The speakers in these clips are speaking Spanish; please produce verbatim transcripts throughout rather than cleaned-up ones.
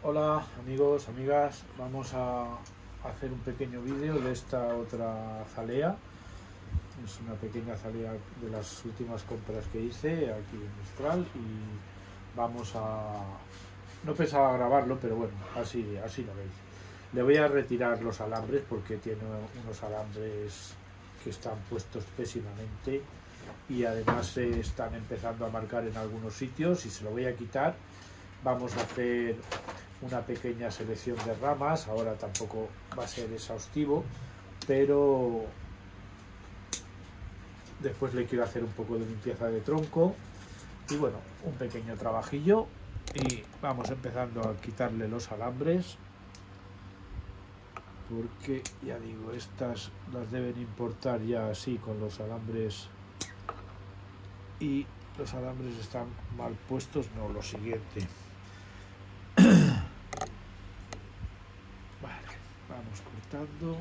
Hola amigos, amigas, vamos a hacer un pequeño vídeo de esta otra azalea. Es una pequeña azalea de las últimas compras que hice aquí en Mistral y vamos a... no pensaba grabarlo, pero bueno, así, así lo veis. Le voy a retirar los alambres porque tiene unos alambres que están puestos pésimamente y además se están empezando a marcar en algunos sitios y se lo voy a quitar. Vamos a hacer una pequeña selección de ramas, ahora tampoco va a ser exhaustivo, pero después le quiero hacer un poco de limpieza de tronco y bueno, un pequeño trabajillo y vamos empezando a quitarle los alambres porque ya digo, estas las deben importar ya así con los alambres y los alambres están mal puestos, no, lo siguiente. Vale, vamos cortando.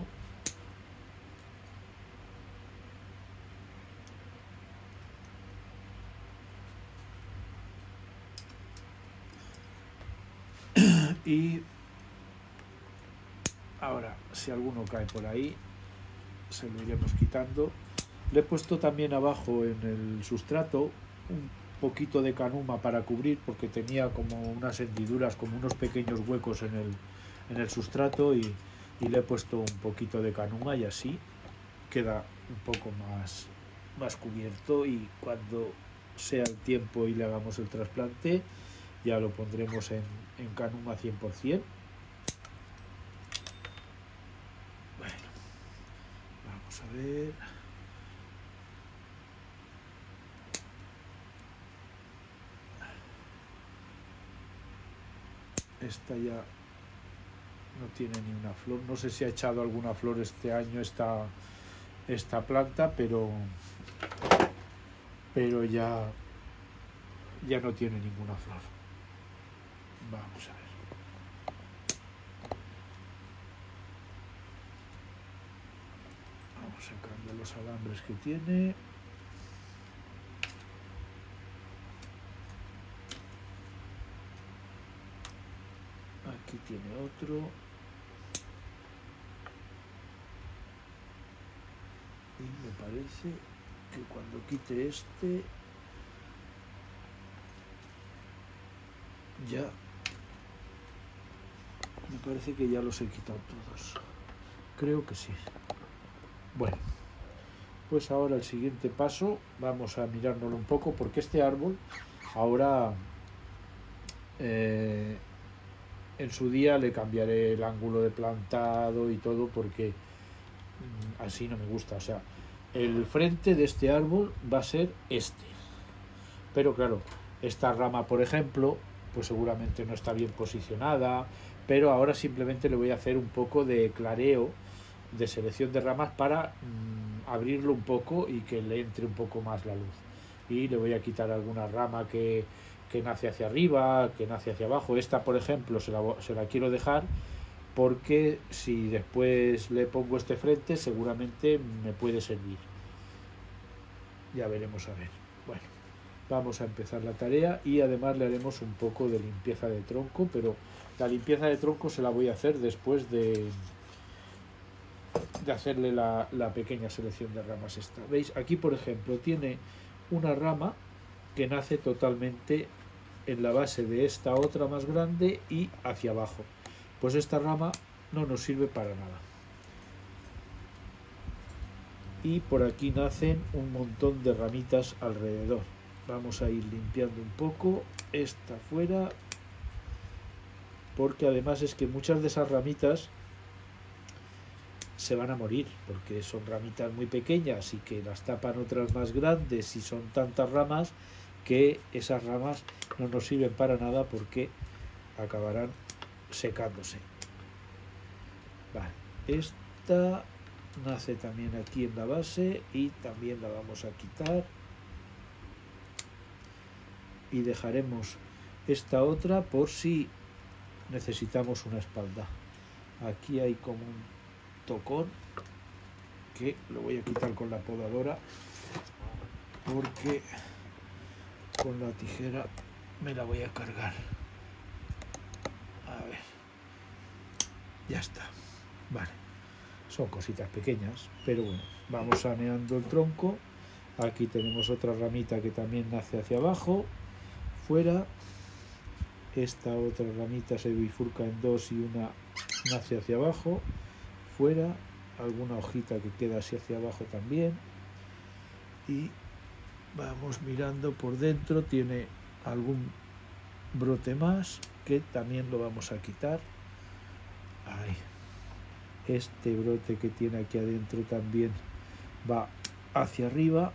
Y ahora, si alguno cae por ahí, se lo iremos quitando. Le he puesto también abajo en el sustrato un poquito de canuma para cubrir, porque tenía como unas hendiduras, como unos pequeños huecos en el, en el sustrato y, y le he puesto un poquito de canuma y así queda un poco más, más cubierto, y cuando sea el tiempo y le hagamos el trasplante ya lo pondremos en, en canuma cien por cien. Bueno, vamos a ver. Esta ya no tiene ni una flor, no sé si ha echado alguna flor este año esta, esta planta, pero pero ya ya no tiene ninguna flor. Vamos a ver. Vamos sacando los alambres que tiene. Aquí tiene otro. Y me parece que cuando quite este ya me parece que ya los he quitado todos. Creo que sí. Bueno, pues ahora el siguiente paso vamos a mirárnoslo un poco, porque este árbol ahora eh, en su día le cambiaré el ángulo de plantado y todo, porque mmm, así no me gusta. O sea, el frente de este árbol va a ser este, pero claro, esta rama por ejemplo pues seguramente no está bien posicionada, pero ahora simplemente le voy a hacer un poco de clareo, de selección de ramas para mmm, abrirlo un poco y que le entre un poco más la luz, y le voy a quitar alguna rama que, que nace hacia arriba, que nace hacia abajo. Esta por ejemplo se la, se la quiero dejar porque si después le pongo este frente seguramente me puede servir, ya veremos a ver. Bueno, vamos a empezar la tarea y además le haremos un poco de limpieza de tronco, pero la limpieza de tronco se la voy a hacer después de, de hacerle la, la pequeña selección de ramas esta. ¿Veis? Aquí por ejemplo tiene una rama que nace totalmente en la base de esta otra más grande y hacia abajo. Pues esta rama no nos sirve para nada. Y por aquí nacen un montón de ramitas alrededor. Vamos a ir limpiando un poco esta fuera, porque además es que muchas de esas ramitas se van a morir, porque son ramitas muy pequeñas y que las tapan otras más grandes, y son tantas ramas que esas ramas no nos sirven para nada porque acabarán secándose. Vale, esta nace también aquí en la base y también la vamos a quitar. Y dejaremos esta otra por si necesitamos una espalda. Aquí hay como un tocón que lo voy a quitar con la podadora, porque con la tijera me la voy a cargar. A ver. Ya está. Vale. Son cositas pequeñas, pero bueno, vamos saneando el tronco. Aquí tenemos otra ramita que también nace hacia abajo, fuera. Esta otra ramita se bifurca en dos y una nace hacia abajo, fuera. Alguna hojita que queda así hacia abajo también. Y vamos mirando por dentro, tiene algún brote más que también lo vamos a quitar. Ahí. Este brote que tiene aquí adentro también va hacia arriba.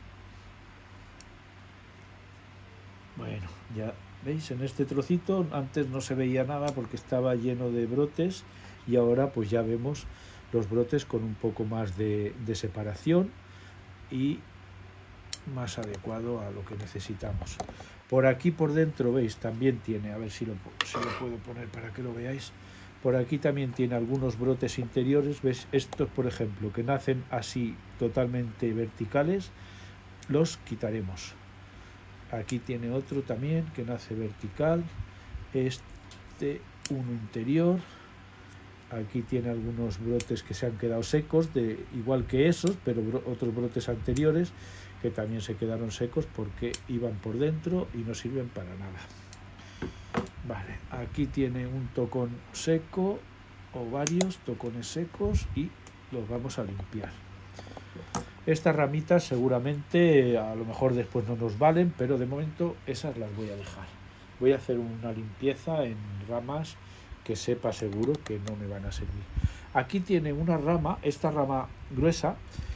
Bueno, ya veis, en este trocito antes no se veía nada porque estaba lleno de brotes y ahora pues ya vemos los brotes con un poco más de, de separación y más adecuado a lo que necesitamos. Por aquí por dentro, veis, también tiene, a ver si lo, si lo puedo poner para que lo veáis. Por aquí también tiene algunos brotes interiores, ¿ves? Estos, por ejemplo, que nacen así totalmente verticales, los quitaremos. Aquí tiene otro también que nace vertical, este uno interior. Aquí tiene algunos brotes que se han quedado secos, de, igual que esos, pero bro, otros brotes anteriores que también se quedaron secos porque iban por dentro y no sirven para nada. Vale, aquí tiene un tocón seco o varios tocones secos y los vamos a limpiar. Estas ramitas seguramente a lo mejor después no nos valen, pero de momento esas las voy a dejar. Voy a hacer una limpieza en ramas que sepa seguro que no me van a servir. Aquí tiene una rama, esta rama gruesa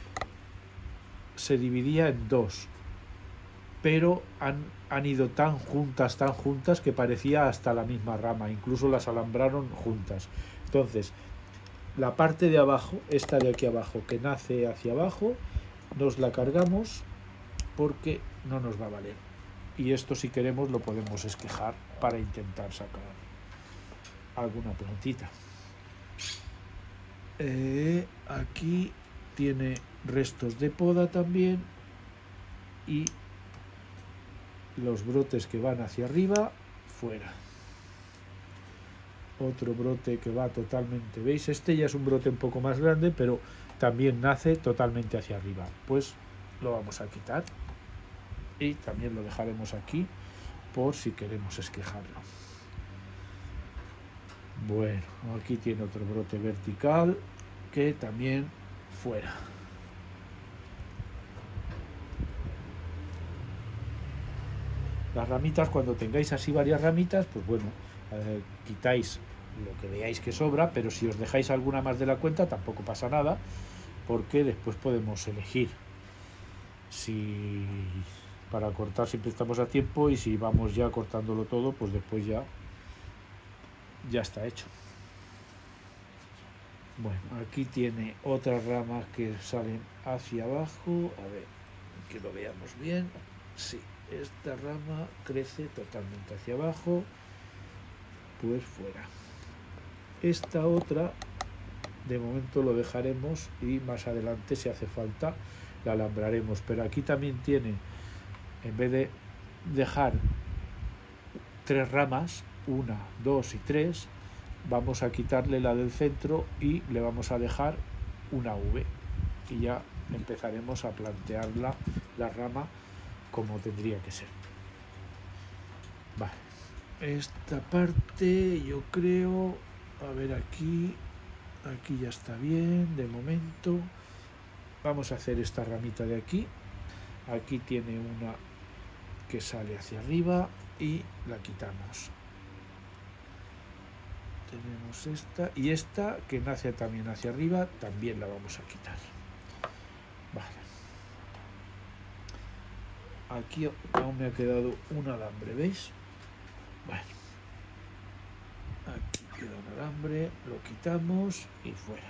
se dividía en dos, pero han, han ido tan juntas, tan juntas que parecía hasta la misma rama, incluso las alambraron juntas. Entonces, la parte de abajo, esta de aquí abajo, que nace hacia abajo, nos la cargamos porque no nos va a valer. Y esto, si queremos, lo podemos esquejar para intentar sacar alguna plantita. Eh, aquí tiene restos de poda también y los brotes que van hacia arriba, fuera. Otro brote que va totalmente, ¿veis? Este ya es un brote un poco más grande, pero también nace totalmente hacia arriba. Pues lo vamos a quitar y también lo dejaremos aquí por si queremos esquejarlo. Bueno, aquí tiene otro brote vertical que también fuera. Las ramitas, cuando tengáis así varias ramitas, pues bueno, eh, quitáis lo que veáis que sobra, pero si os dejáis alguna más de la cuenta tampoco pasa nada, porque después podemos elegir si para cortar siempre estamos a tiempo, y si vamos ya cortándolo todo, pues después ya ya está hecho. Bueno, aquí tiene otras ramas que salen hacia abajo, a ver que lo veamos bien. Sí, esta rama crece totalmente hacia abajo, pues fuera. Esta otra de momento lo dejaremos y más adelante, si hace falta, la alambraremos, pero aquí también tiene, en vez de dejar tres ramas, una, dos y tres, vamos a quitarle la del centro y le vamos a dejar una V, y ya empezaremos a plantearla la rama como tendría que ser. Vale, esta parte yo creo, a ver, aquí aquí ya está bien de momento. Vamos a hacer esta ramita de aquí. Aquí tiene una que sale hacia arriba y la quitamos. Tenemos esta y esta que nace también hacia arriba, también la vamos a quitar. Vale. Aquí aún me ha quedado un alambre, ¿veis? Bueno, aquí queda un alambre, lo quitamos y fuera.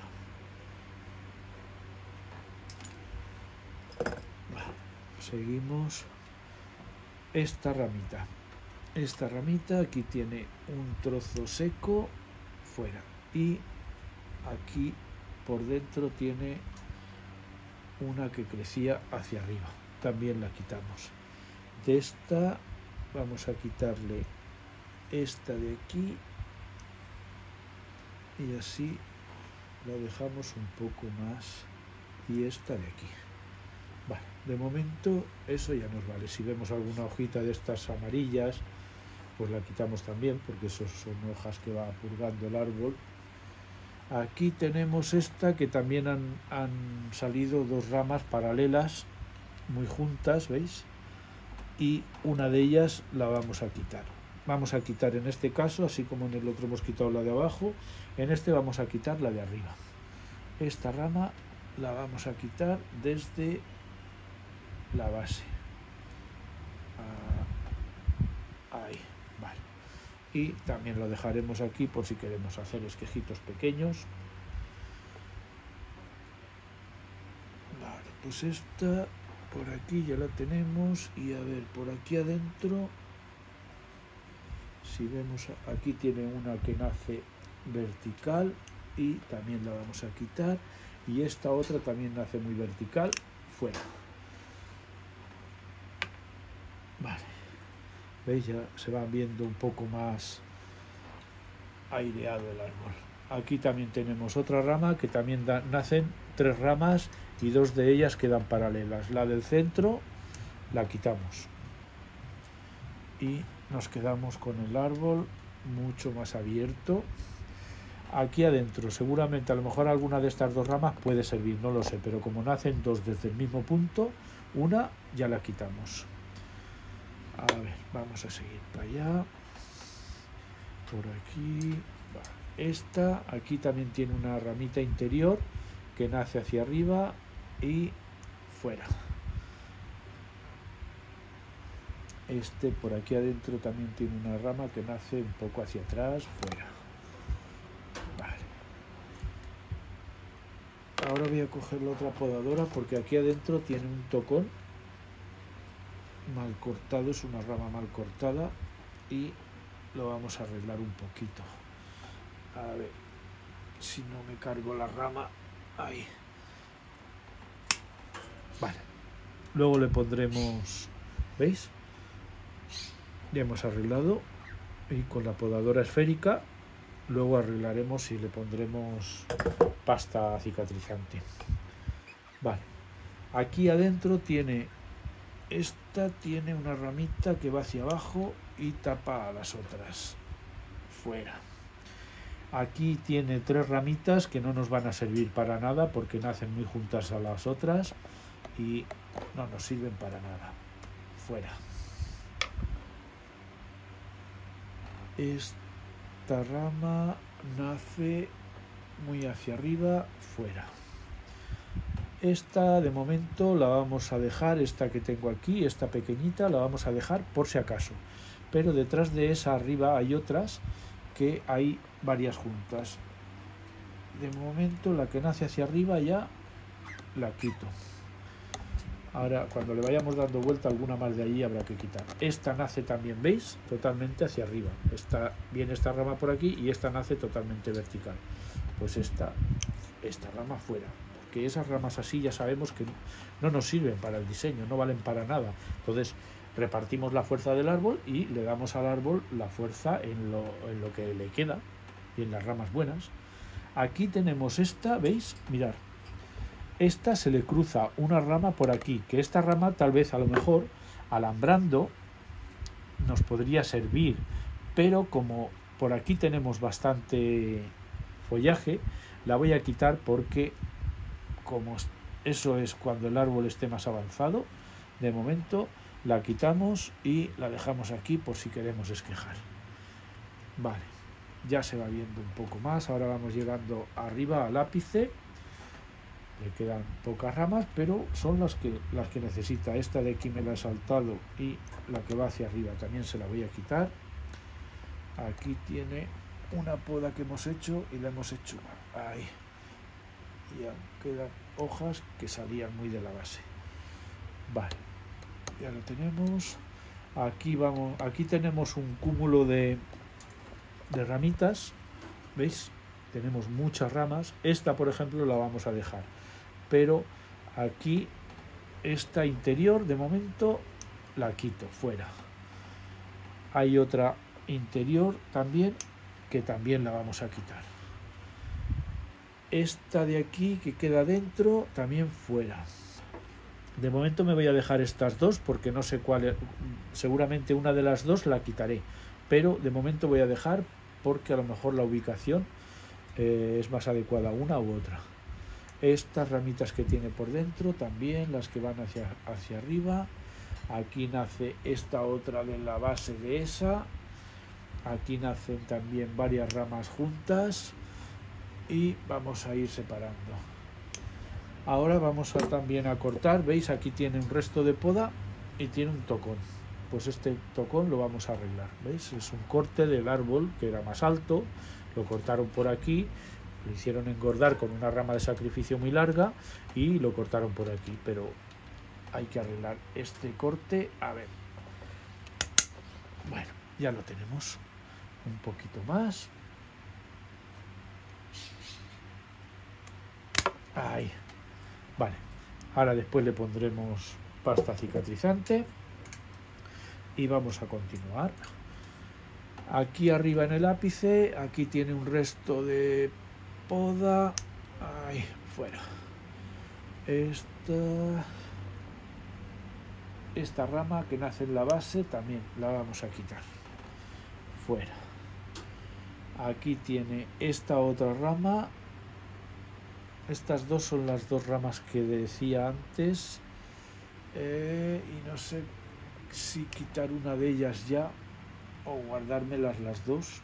Vale. Seguimos esta ramita. Esta ramita aquí tiene un trozo seco, fuera, y aquí por dentro tiene una que crecía hacia arriba, también la quitamos. De esta vamos a quitarle esta de aquí y así la dejamos un poco más, y esta de aquí. Vale, de momento eso ya nos vale. Si vemos alguna hojita de estas amarillas, pues la quitamos también, porque esos son hojas que va purgando el árbol. Aquí tenemos esta que también han, han salido dos ramas paralelas muy juntas, ¿veis? Y una de ellas la vamos a quitar. Vamos a quitar en este caso, así como en el otro hemos quitado la de abajo, en este vamos a quitar la de arriba. Esta rama la vamos a quitar desde la base. Ahí, vale. Y también lo dejaremos aquí por si queremos hacer esquejitos pequeños. Vale, pues esta por aquí ya la tenemos, y a ver, por aquí adentro, si vemos, aquí tiene una que nace vertical y también la vamos a quitar, y esta otra también nace muy vertical, fuera. Vale, veis, ya se va viendo un poco más aireado el árbol. Aquí también tenemos otra rama que también da, nacen tres ramas y dos de ellas quedan paralelas. La del centro la quitamos y nos quedamos con el árbol mucho más abierto. Aquí adentro seguramente a lo mejor alguna de estas dos ramas puede servir, no lo sé, pero como nacen dos desde el mismo punto, una ya la quitamos. A ver, vamos a seguir para allá, por aquí. Esta aquí también tiene una ramita interior que nace hacia arriba y fuera. Este por aquí adentro también tiene una rama que nace un poco hacia atrás, fuera. Vale. Ahora voy a coger la otra podadora porque aquí adentro tiene un tocón mal cortado, es una rama mal cortada y lo vamos a arreglar un poquito. A ver si no me cargo la rama. Ahí. Vale. Luego le pondremos, ¿veis? Ya hemos arreglado, y con la podadora esférica luego arreglaremos y le pondremos pasta cicatrizante. Vale. Aquí adentro tiene, esta tiene una ramita que va hacia abajo y tapa a las otras. Fuera. Aquí tiene tres ramitas que no nos van a servir para nada porque nacen muy juntas a las otras y no nos sirven para nada. Fuera. Esta rama nace muy hacia arriba, fuera. Esta de momento la vamos a dejar, esta que tengo aquí, esta pequeñita, la vamos a dejar por si acaso. Pero detrás de esa arriba hay otras que hay varias juntas. De momento la que nace hacia arriba ya la quito. Ahora cuando le vayamos dando vuelta alguna más de allí habrá que quitar. Esta nace también, ¿veis? Totalmente hacia arriba. Esta, viene esta rama por aquí y esta nace totalmente vertical. Pues esta, esta rama fuera. Porque esas ramas así ya sabemos que no nos sirven para el diseño, no valen para nada. Entonces repartimos la fuerza del árbol y le damos al árbol la fuerza en lo, en lo que le queda y en las ramas buenas. Aquí tenemos esta, ¿veis? Mirad, esta se le cruza una rama por aquí, que esta rama tal vez a lo mejor alambrando nos podría servir, pero como por aquí tenemos bastante follaje, la voy a quitar porque como eso es cuando el árbol esté más avanzado. De momento la quitamos y la dejamos aquí por si queremos esquejar. Vale, ya se va viendo un poco más. Ahora vamos llegando arriba al ápice. Le quedan pocas ramas, pero son las que, las que necesita. Esta de aquí me la he saltado y la que va hacia arriba también se la voy a quitar. Aquí tiene una poda que hemos hecho y la hemos hecho ahí. Ya quedan hojas que salían muy de la base. Vale, ya lo tenemos. Aquí vamos, aquí tenemos un cúmulo de, de ramitas. ¿Veis? Tenemos muchas ramas. Esta, por ejemplo, la vamos a dejar. Pero aquí, esta interior, de momento, la quito, fuera. Hay otra interior también, que también la vamos a quitar. esta de aquí que queda dentro también fuera. De momento me voy a dejar estas dos porque no sé cuál, seguramente una de las dos la quitaré, pero de momento voy a dejar porque a lo mejor la ubicación eh, es más adecuada una u otra. Estas ramitas que tiene por dentro también, las que van hacia, hacia arriba. Aquí nace esta otra de la base de esa. Aquí nacen también varias ramas juntas y vamos a ir separando. Ahora vamos a también a cortar. ¿Veis? Aquí tiene un resto de poda y tiene un tocón. Pues este tocón lo vamos a arreglar. ¿Veis? Es un corte del árbol que era más alto. Lo cortaron por aquí. Lo hicieron engordar con una rama de sacrificio muy larga y lo cortaron por aquí, pero hay que arreglar este corte. A ver, bueno, ya lo tenemos. Un poquito más. Ahí. Vale, ahora después le pondremos pasta cicatrizante y vamos a continuar. Aquí arriba en el ápice, aquí tiene un resto de poda. Ahí, fuera. Esta, esta rama que nace en la base también la vamos a quitar. Fuera. Aquí tiene esta otra rama. Estas dos son las dos ramas que decía antes. Eh, y no sé si quitar una de ellas ya o guardármelas las dos,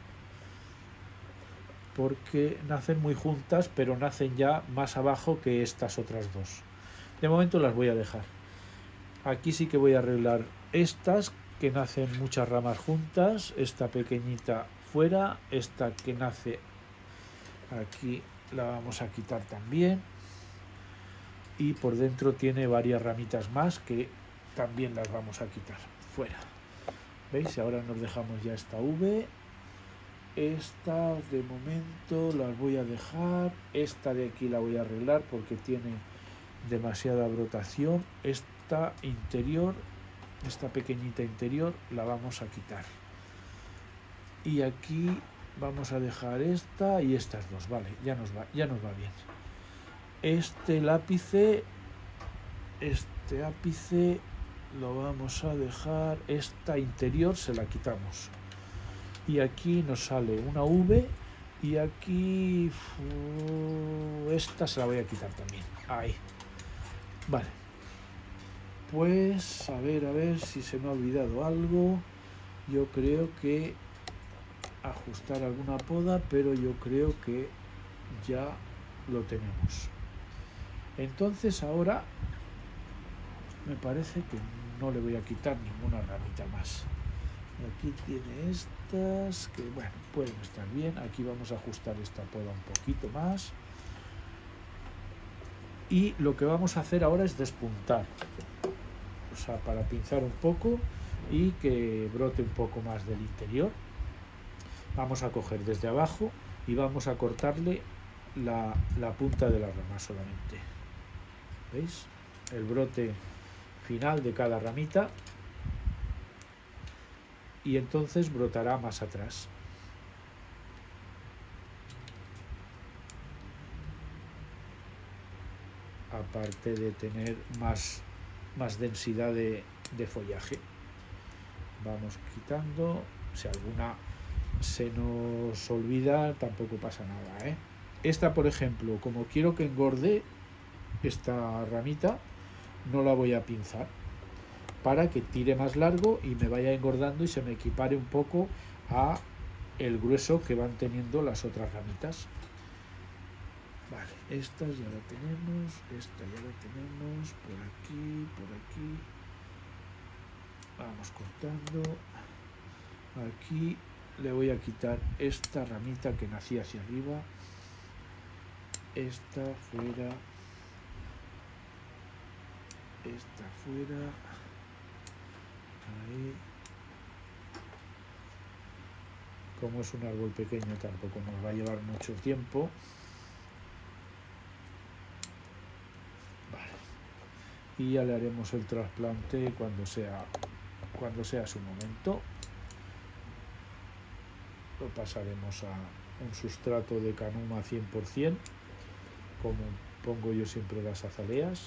porque nacen muy juntas, pero nacen ya más abajo que estas otras dos. De momento las voy a dejar. Aquí sí que voy a arreglar estas que nacen muchas ramas juntas, esta pequeñita fuera, esta que nace aquí la vamos a quitar también, y por dentro tiene varias ramitas más que también las vamos a quitar fuera. ¿Veis? Ahora nos dejamos ya esta V. Estas de momento las voy a dejar. Esta de aquí la voy a arreglar porque tiene demasiada brotación. Esta interior, esta pequeñita interior, la vamos a quitar. Y aquí vamos a dejar esta y estas dos. Vale, ya nos va, ya nos va bien. Este lápice, este ápice lo vamos a dejar. Esta interior se la quitamos. Y aquí nos sale una V y aquí uh, esta se la voy a quitar también. Ahí. Vale. Pues a ver, a ver si se me ha olvidado algo. Yo creo que ajustar alguna poda, pero yo creo que ya lo tenemos. Entonces ahora me parece que no le voy a quitar ninguna ramita más. Aquí tiene estas que, bueno, pueden estar bien. Aquí vamos a ajustar esta poda un poquito más. Y lo que vamos a hacer ahora es despuntar. O sea, para pinzar un poco y que brote un poco más del interior. Vamos a coger desde abajo y vamos a cortarle la, la punta de la rama solamente. ¿Veis? El brote final de cada ramita. Y entonces brotará más atrás. Aparte de tener más, más densidad de, de follaje. Vamos quitando. Si alguna se nos olvida, tampoco pasa nada, ¿eh? Esta, por ejemplo, como quiero que engorde esta ramita, no la voy a pinzar, para que tire más largo y me vaya engordando y se me equipare un poco a el grueso que van teniendo las otras ramitas. Vale, estas ya la tenemos, esta ya la tenemos, por aquí, por aquí. Vamos cortando. Aquí le voy a quitar esta ramita que nacía hacia arriba. Esta fuera. Esta fuera. Ahí. Como es un árbol pequeño, tampoco nos va a llevar mucho tiempo. Vale. Y ya le haremos el trasplante cuando sea, cuando sea su momento. Lo pasaremos a un sustrato de Canuma cien por cien como pongo yo siempre las azaleas.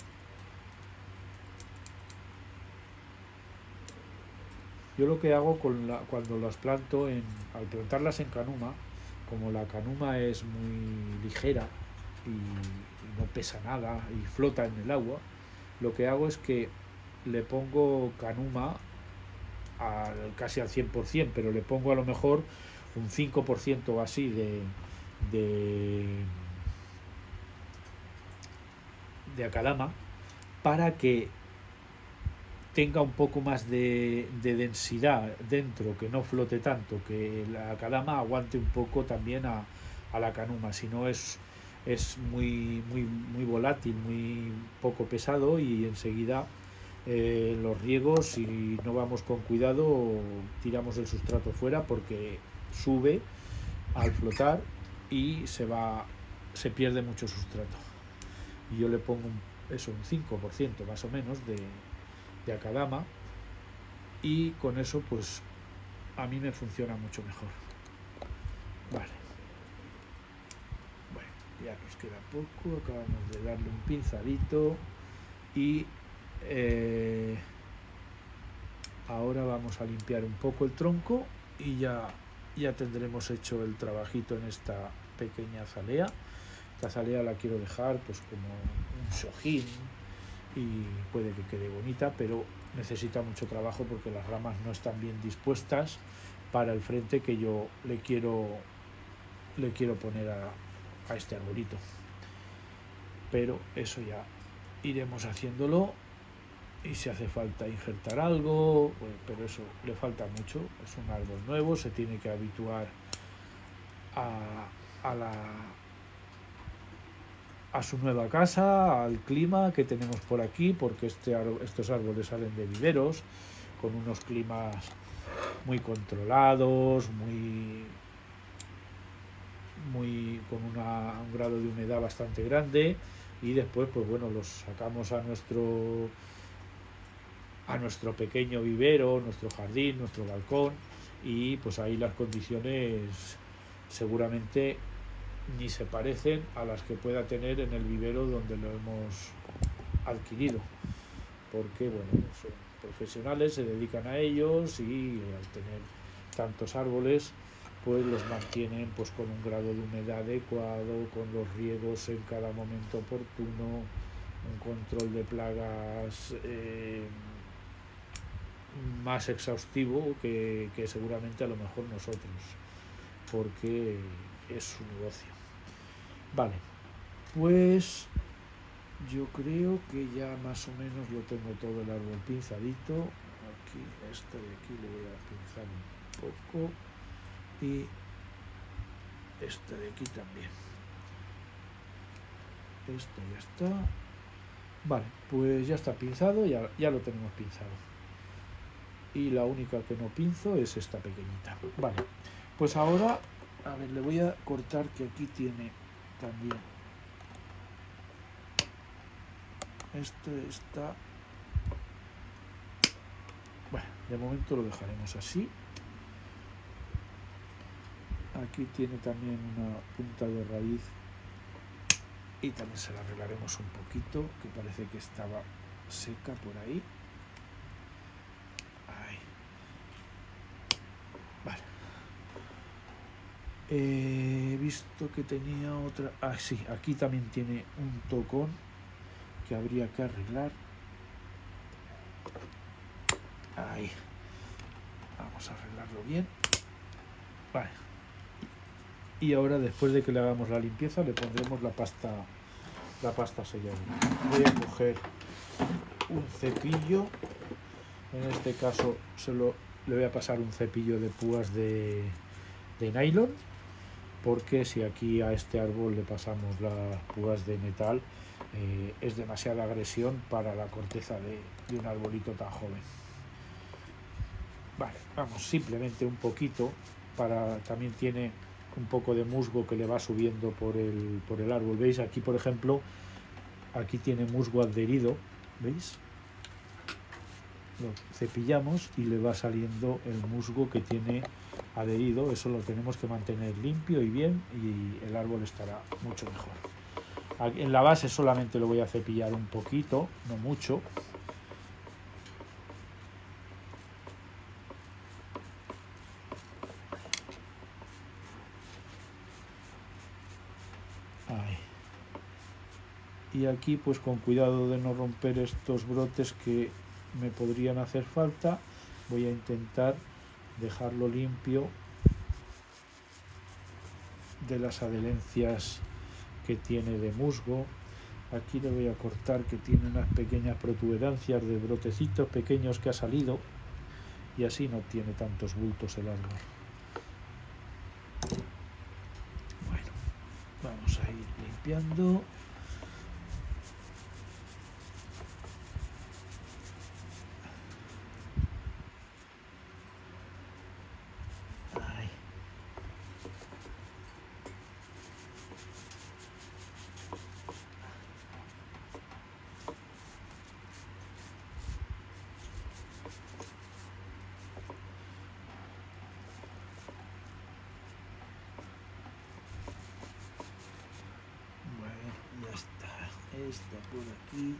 Yo lo que hago con la, cuando las planto, en, al plantarlas en canuma, como la canuma es muy ligera y, y no pesa nada y flota en el agua, lo que hago es que le pongo canuma al, casi al cien por cien, pero le pongo a lo mejor un cinco por ciento o así de, de, de acadama, para que tenga un poco más de, de densidad dentro, que no flote tanto, que la acadama aguante un poco también a, a la canuma, si no es, es muy, muy, muy volátil, muy poco pesado, y enseguida eh, los riegos, si no vamos con cuidado, tiramos el sustrato fuera porque sube al flotar y se va, se pierde mucho sustrato. Y yo le pongo un, eso, un cinco por ciento más o menos de de acadama, y con eso pues a mí me funciona mucho mejor. Vale, bueno, ya nos queda poco, acabamos de darle un pinzadito y eh, ahora vamos a limpiar un poco el tronco y ya, ya tendremos hecho el trabajito en esta pequeña azalea. Esta azalea la quiero dejar pues como un shojín, y puede que quede bonita, pero necesita mucho trabajo porque las ramas no están bien dispuestas para el frente que yo le quiero le quiero poner a, a este arbolito. Pero eso ya iremos haciéndolo, y si hace falta injertar algo, bueno, pero eso le falta mucho. Es un árbol nuevo, se tiene que habituar a, a la a su nueva casa, al clima que tenemos por aquí, porque este, estos árboles salen de viveros, con unos climas muy controlados, muy, muy con una, un grado de humedad bastante grande, y después pues bueno, los sacamos a nuestro a nuestro pequeño vivero, nuestro jardín, nuestro balcón, y pues ahí las condiciones seguramente ni se parecen a las que pueda tener en el vivero donde lo hemos adquirido, porque bueno, son profesionales, se dedican a ellos, y al tener tantos árboles pues los mantienen pues con un grado de humedad adecuado, con los riegos en cada momento oportuno, un control de plagas eh, más exhaustivo que, que seguramente a lo mejor nosotros, porque es su negocio. Vale, pues yo creo que ya más o menos lo tengo todo el árbol pinzadito. Aquí, este de aquí le voy a pinzar un poco, y este de aquí también. Esto ya está. Vale, pues ya está pinzado, ya, ya lo tenemos pinzado. Y la única que no pinzo es esta pequeñita. Vale, pues ahora, a ver, le voy a cortar, que aquí tiene también. Esto está... Bueno, de momento lo dejaremos así. Aquí tiene también una punta de raíz, y también se la arreglaremos un poquito, que parece que estaba seca por ahí. Ahí. Vale. He visto que tenía otra... Ah, sí, aquí también tiene un tocón que habría que arreglar. Ahí. Vamos a arreglarlo bien. Vale. Y ahora, después de que le hagamos la limpieza, le pondremos la pasta, la pasta sellada. Voy a coger un cepillo. En este caso solo le voy a pasar un cepillo de púas de, de nylon, porque si aquí a este árbol le pasamos las púas de metal, eh, es demasiada agresión para la corteza de, de un arbolito tan joven. Vale, vamos, simplemente un poquito, para también tiene un poco de musgo que le va subiendo por el, por el árbol. ¿Veis? Aquí, por ejemplo, aquí tiene musgo adherido, ¿veis? Lo cepillamos y le va saliendo el musgo que tiene adherido. Eso lo tenemos que mantener limpio y bien, y el árbol estará mucho mejor. En la base solamente lo voy a cepillar un poquito, no mucho. Ahí. Y aquí pues con cuidado de no romper estos brotes que me podrían hacer falta, voy a intentar dejarlo limpio de las adherencias que tiene de musgo. Aquí le voy a cortar, que tiene unas pequeñas protuberancias de brotecitos pequeños que ha salido, y así no tiene tantos bultos el árbol. Bueno, vamos a ir limpiando. Esta por aquí,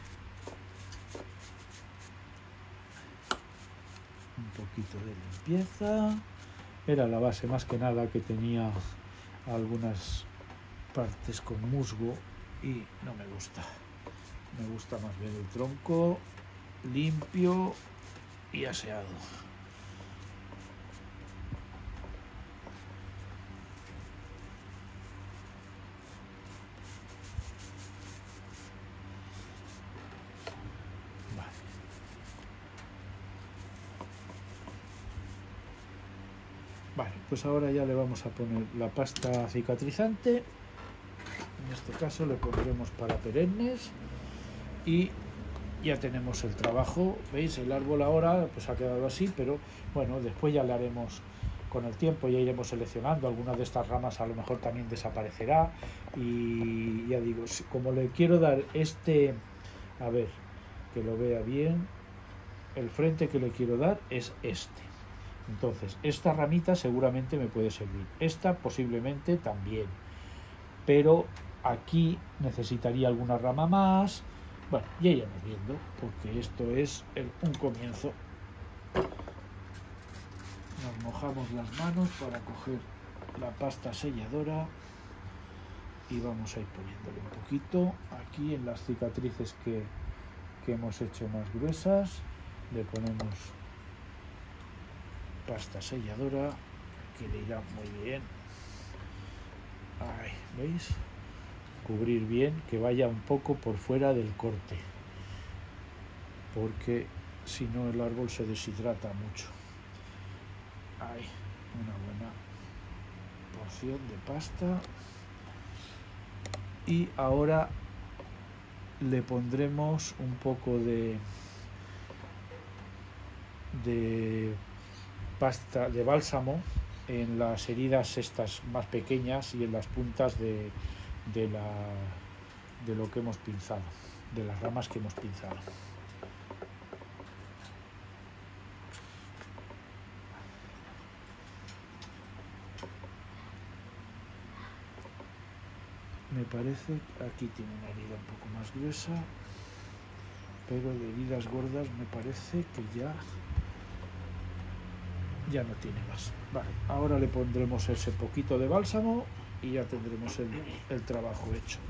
un poquito de limpieza. Era la base más que nada, que tenía algunas partes con musgo y no me gusta. Me gusta más bien el tronco limpio y aseado. Vale, pues ahora ya le vamos a poner la pasta cicatrizante. En este caso le pondremos para perennes y ya tenemos el trabajo. ¿Veis? El árbol ahora pues ha quedado así, pero bueno, después ya le haremos con el tiempo, ya iremos seleccionando. Algunas de estas ramas a lo mejor también desaparecerá, y ya digo, como le quiero dar este, a ver, que lo vea bien, el frente que le quiero dar es este. Entonces, esta ramita seguramente me puede servir, esta posiblemente también, pero aquí necesitaría alguna rama más. Bueno, ya iremos viendo, porque esto es el, un comienzo. Nos mojamos las manos para coger la pasta selladora y vamos a ir poniéndole un poquito aquí en las cicatrices que, que hemos hecho más gruesas. Le ponemos pasta selladora, que le irá muy bien. Ahí, ¿veis? Cubrir bien, que vaya un poco por fuera del corte, porque si no el árbol se deshidrata mucho. Ahí, una buena porción de pasta. Y ahora le pondremos un poco de de pasta de bálsamo en las heridas estas más pequeñas y en las puntas de, de, la, de lo que hemos pinzado, de las ramas que hemos pinzado. Me parece que aquí tiene una herida un poco más gruesa, pero de heridas gordas me parece que ya ya no tiene más. Vale, ahora le pondremos ese poquito de bálsamo y ya tendremos el, el trabajo hecho.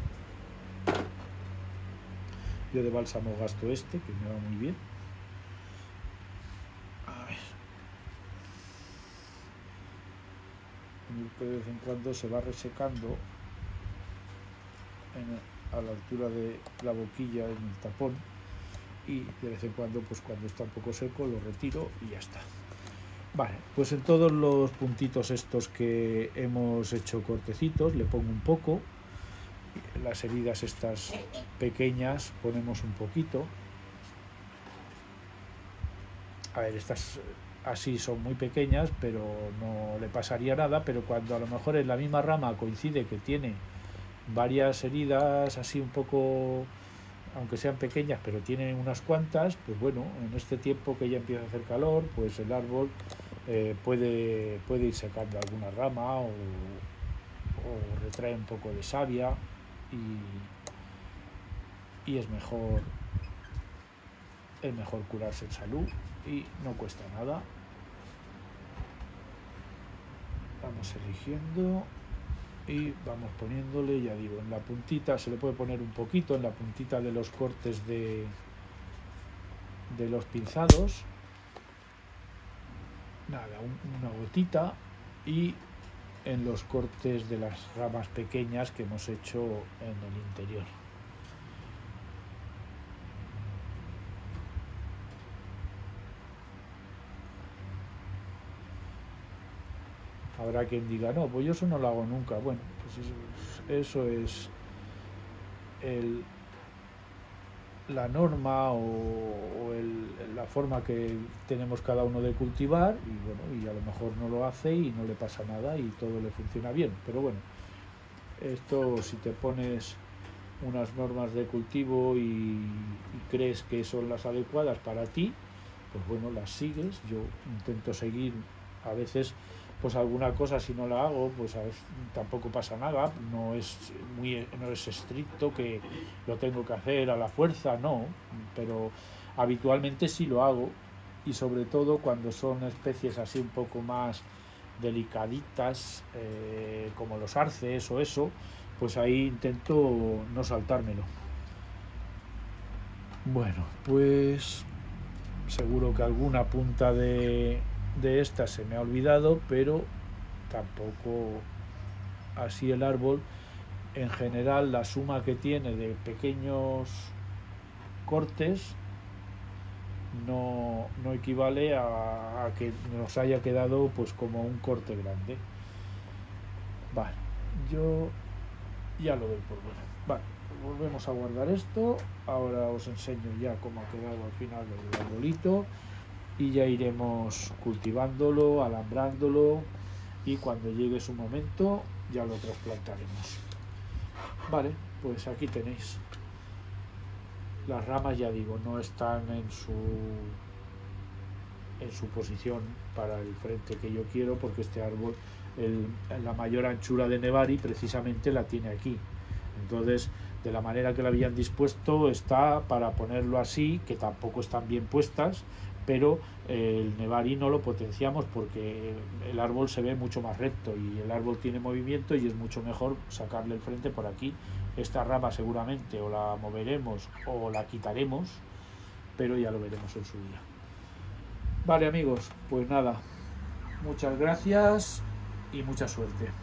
Yo de bálsamo gasto este, que me va muy bien. A ver. De vez en cuando se va resecando en, a la altura de la boquilla, en el tapón, y de vez en cuando, pues cuando está un poco seco, lo retiro y ya está. Vale, pues en todos los puntitos estos que hemos hecho cortecitos le pongo un poco. Las heridas estas pequeñas ponemos un poquito. A ver, estas así son muy pequeñas, pero no le pasaría nada. Pero cuando a lo mejor en la misma rama coincide que tiene varias heridas así un poco, aunque sean pequeñas, pero tienen unas cuantas, pues bueno, en este tiempo que ya empieza a hacer calor, pues el árbol eh, puede, puede ir secando alguna rama o, o retrae un poco de savia. y, y es mejor es mejor curarse en salud y no cuesta nada. Vamos eligiendo y vamos poniéndole, ya digo, en la puntita, se le puede poner un poquito en la puntita de los cortes de de los pinzados, nada, un, una gotita, y en los cortes de las ramas pequeñas que hemos hecho en el interior. Habrá quien diga, no, pues yo eso no lo hago nunca. Bueno, pues eso, eso es el, la norma o, o el, la forma que tenemos cada uno de cultivar, y bueno, y a lo mejor no lo hace y no le pasa nada y todo le funciona bien. Pero bueno, esto, si te pones unas normas de cultivo y, y crees que son las adecuadas para ti, pues bueno, las sigues. Yo intento seguir, a veces pues alguna cosa, si no la hago, pues a veces tampoco pasa nada, no es muy no es estricto que lo tengo que hacer a la fuerza, no, pero habitualmente sí lo hago, y sobre todo cuando son especies así un poco más delicaditas, eh, como los arces o eso, pues ahí intento no saltármelo. Bueno, pues seguro que alguna punta de de esta se me ha olvidado, pero tampoco así el árbol en general, la suma que tiene de pequeños cortes no, no equivale a, a que nos haya quedado pues como un corte grande. Vale, yo ya lo doy por bueno. Vale, pues volvemos a guardar esto. Ahora os enseño ya cómo ha quedado al final el arbolito, y ya iremos cultivándolo, alambrándolo, y cuando llegue su momento ya lo trasplantaremos. Vale, pues aquí tenéis. Las ramas, ya digo, no están en su en su posición para el frente que yo quiero, porque este árbol, el, la mayor anchura de Nevari precisamente la tiene aquí. Entonces, de la manera que la habían dispuesto, está para ponerlo así, que tampoco están bien puestas, pero el Nevari no lo potenciamos porque el árbol se ve mucho más recto y el árbol tiene movimiento, y es mucho mejor sacarle el frente por aquí. Esta rama seguramente o la moveremos o la quitaremos, pero ya lo veremos en su día. Vale, amigos, pues nada, muchas gracias y mucha suerte.